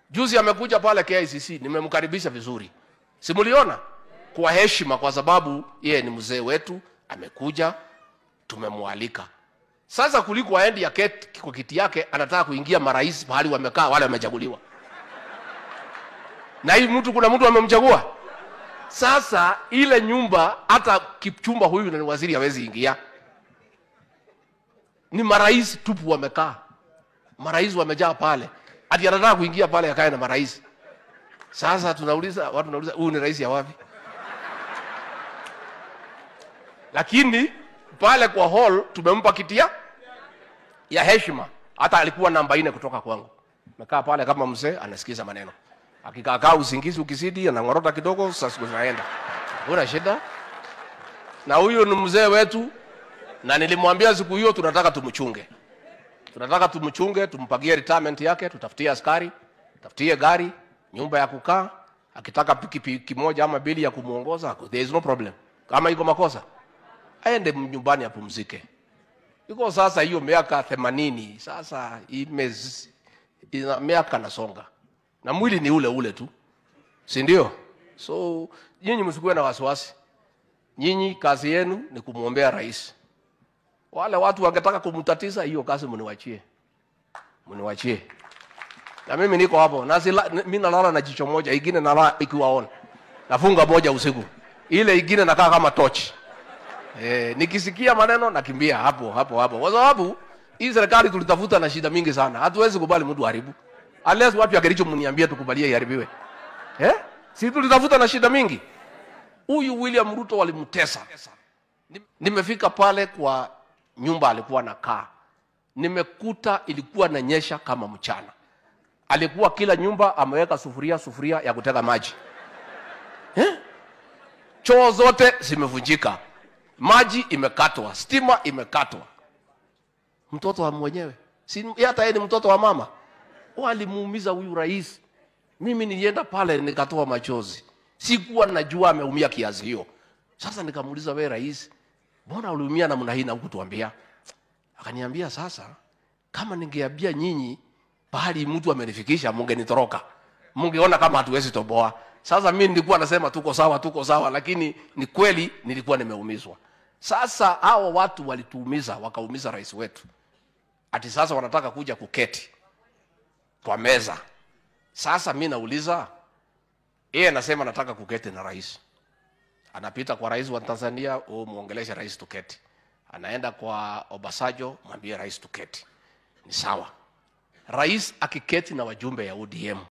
Juzi amekuja pale KICC, nimemkaribisha vizuri. Simuliona? Kwa heshima, kwa sababu yeye ni mzee wetu, amekuja, tumemwalika. Sasa kuliko aende ya kwa kiti yake, anataka kuingia marais mahali wamekaa wale wamechaguliwa. Na hii mtu, kuna mtu amemchagua. Sasa ile nyumba, hata Kipchumba huyu ni waziri hawezi ingia. Ni marais tupu wamekaa. Marais wamejaa pale. Ati anataka kuingia pale akae na marais. Sasa watu wanauliza huyu ni rais ya wapi? Lakini pale kwa hall tumempa kiti ya heshima. Hata alikuwa namba 4 kutoka kwangu. Amekaa pale kama mzee anasikiza maneno. Akikaa usingizi ukizidi anangorota kidogo, sasa tunaenda. Kuna shida? Na huyo ni mzee wetu, na nilimwambia siku hiyo tunataka tumchunge. Tunataka tumchunge, tumpagie retirement yake, tutafutie askari, tutafutie gari, nyumba ya kukaa, akitaka pikipiki moja ama bili ya kumuongoza, there is no problem. Kama iko makosa, aende nyumbani apumzike. Iko sasa hiyo miaka 80, sasa ina miaka nasonga. Na mwili ni ule tu. Si ndio? So nyinyi msikuwe na wasiwasi. Nyinyi kazi yenu ni kumuombea rais. Wale watu wangetaka kumtatiza, hiyo kazi mniwachie. Mniwachie. Na mimi niko hapo. Mimi nalala na jicho moja, ingine nalala ikiwa on. Nafunga moja usiku. Ile ingine nakaa kama torch. Nikisikia maneno nakimbia hapo. Kwa sababu hii serikali tulitafuta na shida mingi sana. Hatuwezi kubali mtu haribu. Unless watu ya Kericho mniambie tukubalie iharibiwe. Si tulitafuta na shida mingi. Huyu William Ruto walimtesa. Nimefika pale kwa nyumba alikuwa anakaa. Nimekuta ilikuwa inanyesha kama mchana. Alikuwa kila nyumba ameweka sufuria ya kuteka maji. Choo zote zimevunjika. Maji imekatwa, stima imekatwa. Mtoto wa mwenyewe. Si hata yeye ni mtoto wa mama. Walimuumiza huyu rais. Mimi nilienda pale nikatoa machozi. Sikuwa najua ameumia kiasi hiyo. Sasa nikamuuliza, wewe rais, mbona uliumia namna hii na hukutuambia? Akaniambia, sasa kama ningeambia nyinyi pahali mtu amenifikisha mungenitoroka. Mungeona kama hatuwezi toboa. Sasa mimi nilikuwa nasema tuko sawa, lakini ni kweli nilikuwa nimeumizwa. Sasa hao watu walituumiza, wakaumiza rais wetu. Ati sasa wanataka kuja kuketi kwa meza. Sasa mimi nauliza, yeye anasema nataka kuketi na rais. Anapita kwa rais wa Tanzania, muongeleshe rais tuketi. Anaenda kwa Obasanjo, mwambie rais tuketi. Ni sawa. Rais akiketi na wajumbe ya ODM,